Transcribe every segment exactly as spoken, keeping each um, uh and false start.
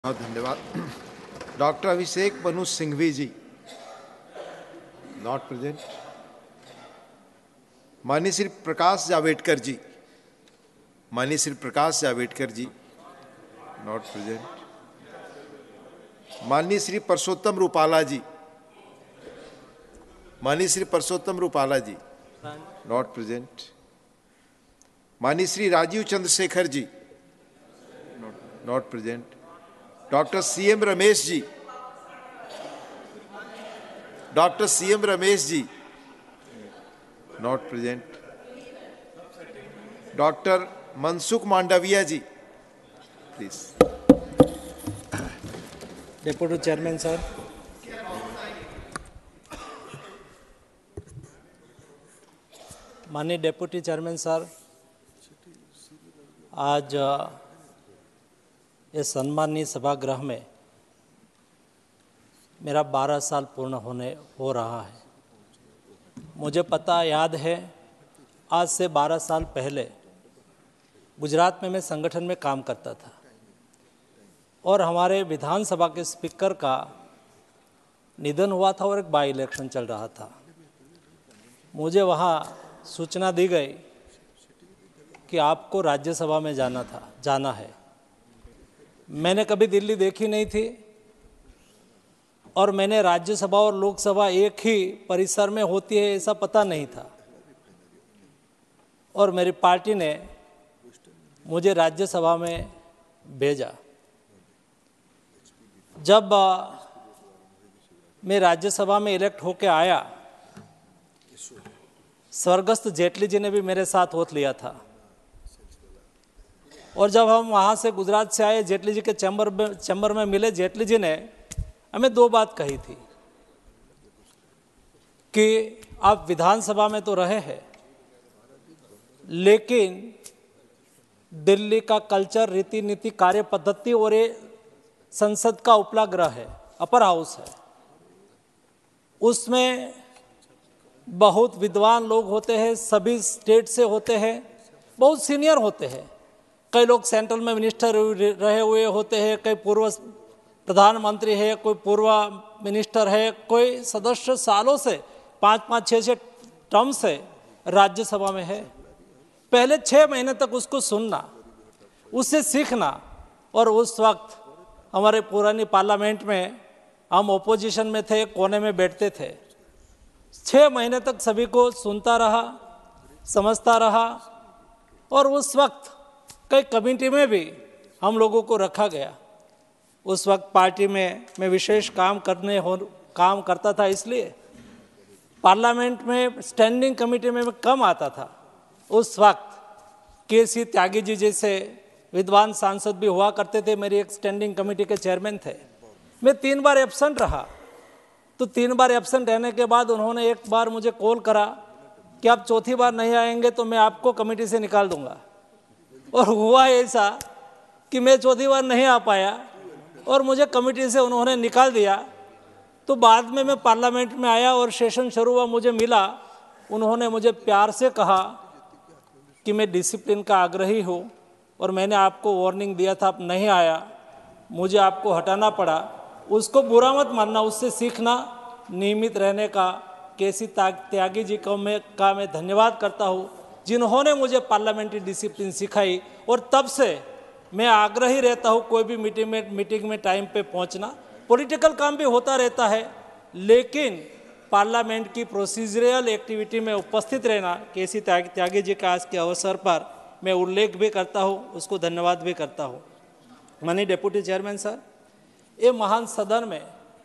बहुत धन्यवाद। Doctor Abhishek Manu Singhvi ji, not present. माननीय श्री प्रकाश जावड़ेकर जी, माननीय श्री प्रकाश जावड़ेकर जी, नॉट प्रेजेंट। माननीय श्री परसोत्तम रूपाला जी, माननीय श्री परसोत्तम रूपाला जी, नॉट प्रेजेंट। माननीय Shri Rajeev Chandrasekhar ji, not present. Doctor C M Ramesh ji, doctor C M Ramesh ji, not present. Doctor Mansukh Mandaviya ji, please. Deputy chairman sir, माननीय डेप्यूटी चेयरमैन सर, आज इस सम्माननीय सभागृह में मेरा बारह साल पूर्ण होने हो रहा है। मुझे पता याद है, आज से बारह साल पहले गुजरात में मैं संगठन में काम करता था और हमारे विधानसभा के स्पीकर का निधन हुआ था और एक बाई इलेक्शन चल रहा था। मुझे वहाँ सूचना दी गई कि आपको राज्यसभा में जाना था जाना है। मैंने कभी दिल्ली देखी नहीं थी और मैंने राज्यसभा और लोकसभा एक ही परिसर में होती है ऐसा पता नहीं था, और मेरी पार्टी ने मुझे राज्यसभा में भेजा। जब मैं राज्यसभा में इलेक्ट होके आया, स्वर्गस्थ जेटली जी ने भी मेरे साथ वोट लिया था, और जब हम वहाँ से गुजरात से आए, जेटली जी के चैम्बर में चैम्बर में मिले, जेटली जी ने हमें दो बात कही थी कि आप विधानसभा में तो रहे हैं, लेकिन दिल्ली का कल्चर, रीति नीति, कार्य पद्धति और ये संसद का उपला गृह है, अपर हाउस है, उसमें बहुत विद्वान लोग होते हैं, सभी स्टेट से होते हैं, बहुत सीनियर होते हैं। कई लोग सेंट्रल में मिनिस्टर रहे हुए होते हैं, कई पूर्व प्रधानमंत्री है, कोई पूर्व मिनिस्टर है, कोई सदस्य सालों से पाँच पाँच छः छः टर्म से राज्यसभा में है। पहले छः महीने तक उसको सुनना, उससे सीखना, और उस वक्त हमारे पुरानी पार्लियामेंट में हम ओपोजिशन में थे, कोने में बैठते थे। छः महीने तक सभी को सुनता रहा, समझता रहा, और उस वक्त कई कमेटी में भी हम लोगों को रखा गया। उस वक्त पार्टी में मैं विशेष काम करने हो काम करता था, इसलिए पार्लियामेंट में स्टैंडिंग कमेटी में मैं कम आता था। उस वक्त के सी त्यागी जी जैसे विद्वान सांसद भी हुआ करते थे, मेरी एक स्टैंडिंग कमेटी के चेयरमैन थे। मैं तीन बार एब्सेंट रहा, तो तीन बार एब्सेंट रहने के बाद उन्होंने एक बार मुझे कॉल करा कि आप चौथी बार नहीं आएंगे तो मैं आपको कमेटी से निकाल दूंगा। और हुआ ऐसा कि मैं चौथी बार नहीं आ पाया और मुझे कमेटी से उन्होंने निकाल दिया। तो बाद में मैं पार्लियामेंट में आया और सेशन शुरू हुआ, मुझे मिला, उन्होंने मुझे प्यार से कहा कि मैं डिसिप्लिन का आग्रही हूँ और मैंने आपको वार्निंग दिया था, आप नहीं आया, मुझे आपको हटाना पड़ा। उसको बुरा मत मानना, उससे सीखना, नियमित रहने का केसी त्यागी जी को मैं का मैं धन्यवाद करता हूँ, जिन्होंने मुझे पार्लियामेंट्री डिसिप्लिन सिखाई। और तब से मैं आग्रही रहता हूँ कोई भी मीटिंग में मीटिंग में टाइम पे पहुँचना। पॉलिटिकल काम भी होता रहता है, लेकिन पार्लियामेंट की प्रोसीजरल एक्टिविटी में उपस्थित रहना, केसी त्यागी जी का आज के अवसर पर मैं उल्लेख भी करता हूँ, उसको धन्यवाद भी करता हूँ। माननीय डेप्यूटी चेयरमैन सर, ये महान सदन में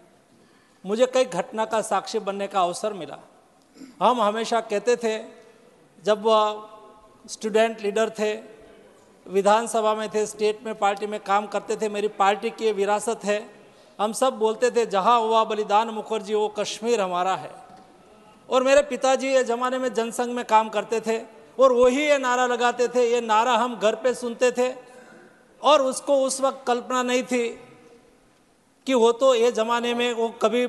मुझे कई घटना का साक्षी बनने का अवसर मिला। हम हमेशा कहते थे, जब वह स्टूडेंट लीडर थे, विधानसभा में थे, स्टेट में पार्टी में काम करते थे, मेरी पार्टी की विरासत है, हम सब बोलते थे जहाँ हुआ बलिदान मुखर्जी वो कश्मीर हमारा है। और मेरे पिताजी ये ज़माने में जनसंघ में काम करते थे और वही ये नारा लगाते थे। ये नारा हम घर पे सुनते थे और उसको उस वक्त कल्पना नहीं थी कि वो तो ये ज़माने में वो कभी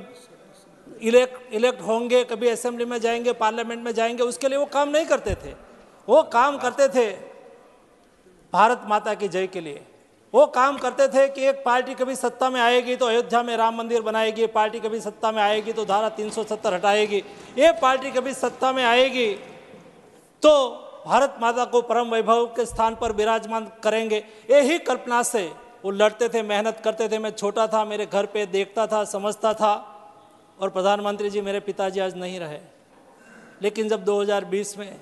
इलेक्ट इलेक्ट होंगे, कभी असेंबली में जाएंगे, पार्लियामेंट में जाएंगे, उसके लिए वो काम नहीं करते थे। वो काम करते थे भारत माता की जय के लिए। वो काम करते थे कि एक पार्टी कभी सत्ता में आएगी तो अयोध्या में राम मंदिर बनाएगी, पार्टी कभी सत्ता में आएगी तो धारा तीन सौ सत्तर हटाएगी, ये पार्टी कभी सत्ता में आएगी तो भारत माता को परम वैभव के स्थान पर विराजमान करेंगे। यही कल्पना से वो लड़ते थे, मेहनत करते थे। मैं छोटा था, मेरे घर पे देखता था, समझता था। और प्रधानमंत्री जी मेरे पिताजी आज नहीं रहे, लेकिन जब दो हज़ार बीस में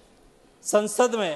संसद में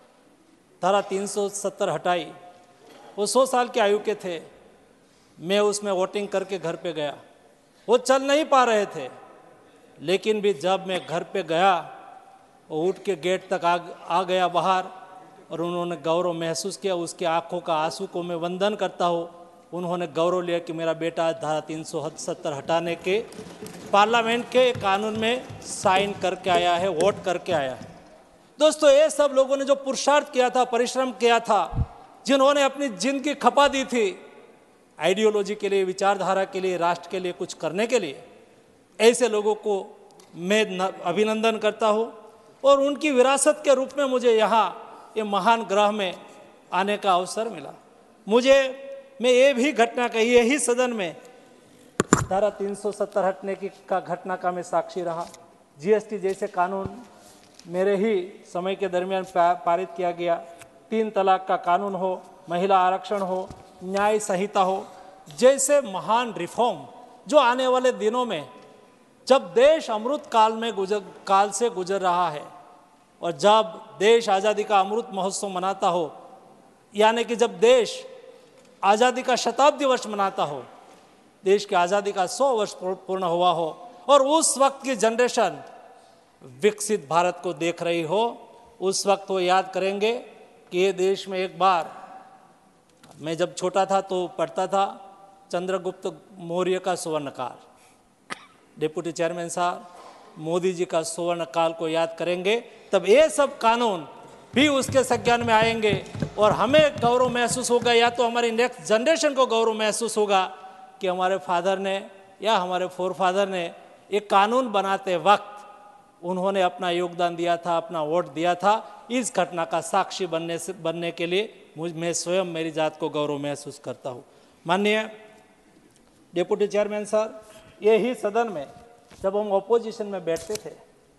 धारा तीन सौ सत्तर हटाई, वो सौ साल की आयु के थे। मैं उसमें वोटिंग करके घर पे गया। वो चल नहीं पा रहे थे, लेकिन भी जब मैं घर पे गया, वो उठ के गेट तक आ, आ गया बाहर, और उन्होंने गौरव महसूस किया। उसके आंखों का आंसू को मैं वंदन करता हूँ। उन्होंने गौरव लिया कि मेरा बेटा धारा तीन सौ सत्तर हटाने के पार्लियामेंट के कानून में साइन करके आया है, वोट करके आया है। दोस्तों, ये सब लोगों ने जो पुरुषार्थ किया था, परिश्रम किया था, जिन्होंने अपनी जिंदगी खपा दी थी आइडियोलॉजी के लिए, विचारधारा के लिए, राष्ट्र के लिए कुछ करने के लिए, ऐसे लोगों को मैं अभिनंदन करता हूँ। और उनकी विरासत के रूप में मुझे यहाँ ये महान ग्रह में आने का अवसर मिला। मुझे मैं ये भी घटना का, यही सदन में धारा तीन सौ सत्तर हटने की का घटना का मैं साक्षी रहा। जीएसटी जैसे कानून मेरे ही समय के दरमियान पारित किया गया। तीन तलाक का कानून हो, महिला आरक्षण हो, न्याय संहिता हो, जैसे महान रिफॉर्म जो आने वाले दिनों में, जब देश अमृत काल में गुजर काल से गुजर रहा है, और जब देश आज़ादी का अमृत महोत्सव मनाता हो, यानी कि जब देश आज़ादी का शताब्दी वर्ष मनाता हो, देश की आज़ादी का सौ वर्ष पूर्ण हुआ हो, और उस वक्त की जनरेशन विकसित भारत को देख रही हो, उस वक्त वो याद करेंगे कि ये देश में एक बार, मैं जब छोटा था तो पढ़ता था चंद्रगुप्त मौर्य का सुवर्ण काल, डिप्टी चेयरमैन साहब मोदी जी का सुवर्ण काल को याद करेंगे, तब ये सब कानून भी उसके संज्ञान में आएंगे और हमें गौरव महसूस होगा, या तो हमारी नेक्स्ट जनरेशन को गौरव महसूस होगा कि हमारे फादर ने या हमारे फोर फादर ने एक कानून बनाते वक्त उन्होंने अपना योगदान दिया था, अपना वोट दिया था। इस घटना का साक्षी बनने से बनने के लिए मुझ मैं स्वयं मेरी जात को गौरव महसूस करता हूँ। माननीय डिप्टी चेयरमैन सर, यही सदन में जब हम ऑपोजिशन में बैठते थे,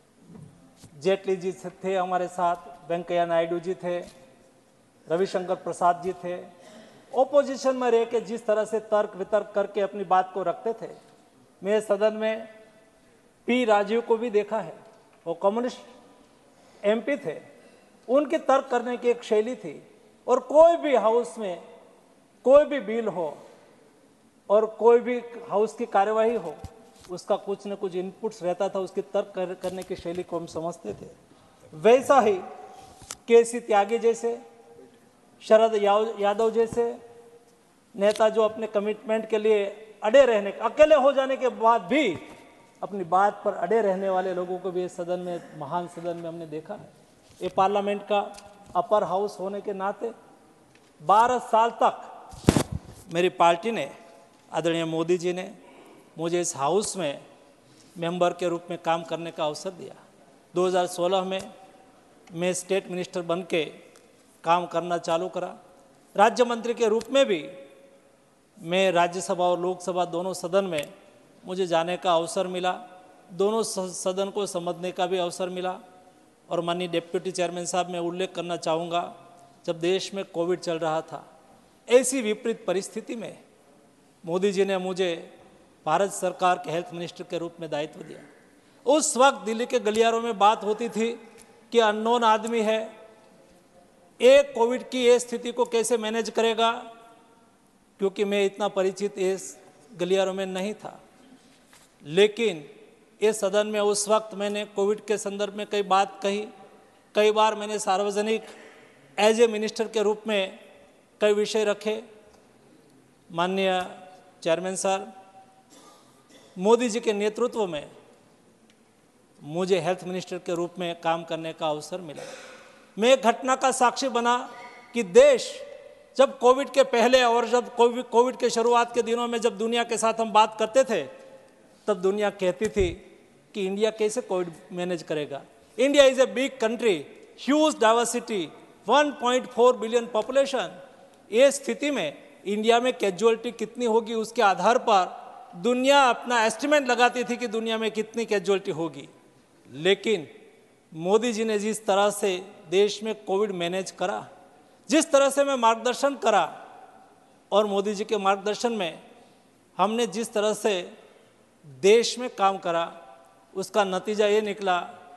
जेटली जी थे हमारे साथ, वेंकैया नायडू जी थे, रविशंकर प्रसाद जी थे। ऑपोजिशन में रह के जिस तरह से तर्क वितर्क करके अपनी बात को रखते थे, मैं सदन में पी राजीव को भी देखा है। वो कम्युनिस्ट एमपी थे, उनके तर्क करने की एक शैली थी। और कोई भी हाउस में कोई भी बिल हो और कोई भी हाउस की कार्यवाही हो, उसका कुछ न कुछ इनपुट्स रहता था, उसकी तर्क कर, करने की शैली को हम समझते थे। वैसा ही केसी त्यागी जैसे, शरद यादव जैसे नेता जो अपने कमिटमेंट के लिए अड़े रहने, अकेले हो जाने के बाद भी अपनी बात पर अड़े रहने वाले लोगों को भी इस सदन में, महान सदन में हमने देखा है। ये पार्लियामेंट का अपर हाउस होने के नाते बारह साल तक मेरी पार्टी ने, आदरणीय मोदी जी ने मुझे इस हाउस में मेंबर के रूप में काम करने का अवसर दिया। दो हज़ार सोलह में मैं स्टेट मिनिस्टर बन के काम करना चालू करा। राज्य मंत्री के रूप में भी मैं राज्यसभा और लोकसभा दोनों सदन में मुझे जाने का अवसर मिला, दोनों सदन को समझने का भी अवसर मिला। और माननीय डिप्टी चेयरमैन साहब, मैं उल्लेख करना चाहूँगा, जब देश में कोविड चल रहा था, ऐसी विपरीत परिस्थिति में मोदी जी ने मुझे भारत सरकार के हेल्थ मिनिस्टर के रूप में दायित्व दिया। उस वक्त दिल्ली के गलियारों में बात होती थी कि अननोन आदमी है, एक कोविड की ये स्थिति को कैसे मैनेज करेगा, क्योंकि मैं इतना परिचित इस गलियारों में नहीं था। लेकिन इस सदन में उस वक्त मैंने कोविड के संदर्भ में कई बात कही, कई बार मैंने सार्वजनिक एज ए मिनिस्टर के रूप में कई विषय रखे। माननीय चेयरमैन सर, मोदी जी के नेतृत्व में मुझे हेल्थ मिनिस्टर के रूप में काम करने का अवसर मिला। मैं एक घटना का साक्षी बना कि देश जब कोविड के पहले और जब कोविड कोविड के शुरुआत के दिनों में जब दुनिया के साथ हम बात करते थे, तब दुनिया कहती थी कि इंडिया कैसे कोविड मैनेज करेगा। India is a big country, huge diversity, one point four billion population. ये स्थिति में इंडिया में कैजुअलिटी कितनी होगी उसके आधार पर दुनिया अपना एस्टिमेट लगाती थी कि दुनिया में कितनी कैजुअलिटी होगी। लेकिन मोदी जी ने जिस तरह से देश में कोविड मैनेज करा, जिस तरह से मैं मार्गदर्शन करा और मोदी जी के मार्गदर्शन में हमने जिस तरह से देश में काम करा, उसका नतीजा ये निकला,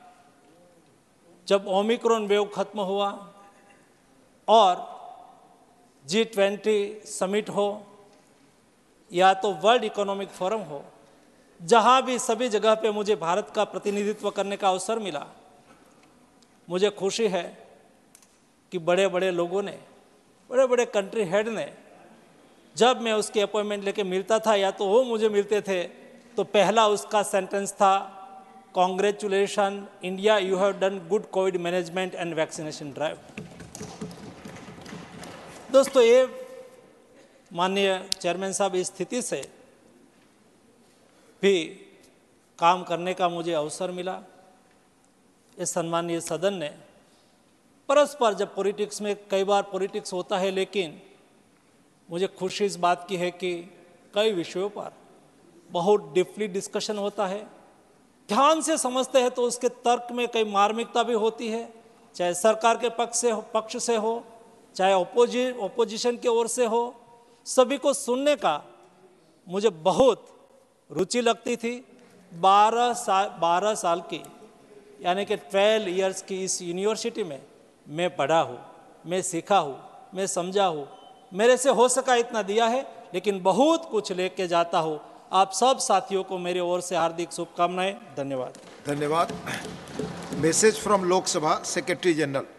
जब ओमिक्रॉन वेव खत्म हुआ और जी ट्वेंटी समिट हो या तो वर्ल्ड इकोनॉमिक फोरम हो, जहाँ भी सभी जगह पे मुझे भारत का प्रतिनिधित्व करने का अवसर मिला, मुझे खुशी है कि बड़े बड़े लोगों ने, बड़े बड़े कंट्री हेड ने, जब मैं उसकी अपॉइंटमेंट लेके मिलता था या तो वो मुझे मिलते थे तो पहला उसका सेंटेंस था, congratulation India, you have done good Covid management and vaccination drive. दोस्तों, ये माननीय चेयरमैन साहब, इस स्थिति से भी काम करने का मुझे अवसर मिला। इस सम्मानीय सदन ने परस्पर, जब पॉलिटिक्स में कई बार पॉलिटिक्स होता है, लेकिन मुझे खुशी इस बात की है कि कई विषयों पर बहुत डीपली डिस्कशन होता है, ध्यान से समझते हैं तो उसके तर्क में कई मार्मिकता भी होती है, चाहे सरकार के पक्ष से हो पक्ष से हो चाहे ओपोजि ओपोजिशन की ओर से हो, सभी को सुनने का मुझे बहुत रुचि लगती थी। बारह साल बारह साल की यानी कि ट्वेल्व इयर्स की इस यूनिवर्सिटी में मैं पढ़ा हूँ, मैं सीखा हूँ, मैं समझा हूँ, मेरे से हो सका इतना दिया है, लेकिन बहुत कुछ लेके जाता हूँ। आप सब साथियों को मेरी ओर से हार्दिक शुभकामनाएं। धन्यवाद। धन्यवाद। Message from Lok Sabha secretary general.